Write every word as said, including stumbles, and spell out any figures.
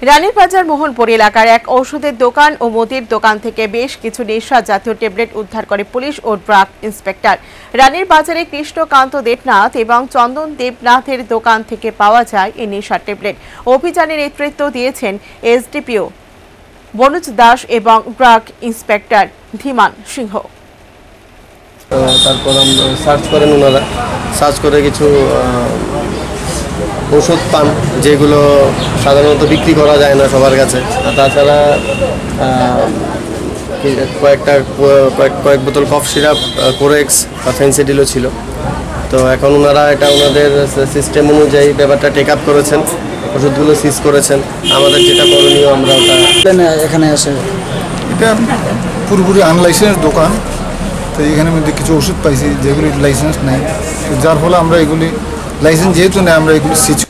রানীর বাজার মোহনপুর এলাকার এক ঔষধের দোকান ও মদির দোকান থেকে বেশ কিছু নেশা জাতীয় ট্যাবলেট উদ্ধার করে পুলিশ ও ড্রাগ ইন্সপেক্টর। রানীর বাজারে কৃষ্ণকান্ত দেবনাথ এবং চন্দন দেবনাথের দোকান থেকে পাওয়া যায় এই নেশার ট্যাবলেট। অভিযানে নেতৃত্ব দিয়েছেন এসডিপিও বনুজ দাস এবং ড্রাগ ইন্সপেক্টর ধীমান সিংহ। তারপর আমরা সার্চ করেন, ওনারা সার্চ করে কিছু ওষুধ পান যেগুলো সাধারণত বিক্রি করা যায় না সবার কাছে। তাছাড়া কয়েকটা কয়েক বোতল কফ সিরাপ, কোরেক্স বা ফেন্সিডিলও ছিল। তো এখন ওনারা এটা ওনাদের সিস্টেম অনুযায়ী ব্যাপারটা টেক আপ করেছেন, ওষুধগুলো সিজ করেছেন। আমাদের যেটা করণীয় আমরা ওটা এখানে আসে। এটা পুরোপুরি আনলাইসেন্স দোকান, তো এখানে মধ্যে কিছু ওষুধ পাইছি যেগুলি লাইসেন্স নেই, তো যার ফলে আমরা এগুলি লাইসেন্স যেহেতু নেই আমরা এগুলি সিজ